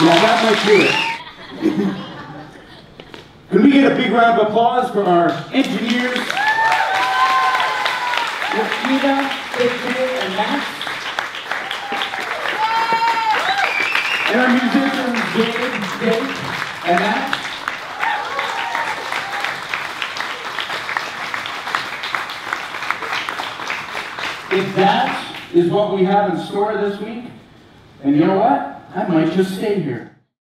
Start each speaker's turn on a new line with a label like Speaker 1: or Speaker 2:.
Speaker 1: Yeah, that might do it. Can we get a big round of applause for our engineers, Lakina, Victor, and Max? And our musicians, Dave, and Max? If that is what we have in store this week, and you know what? I might just stay here.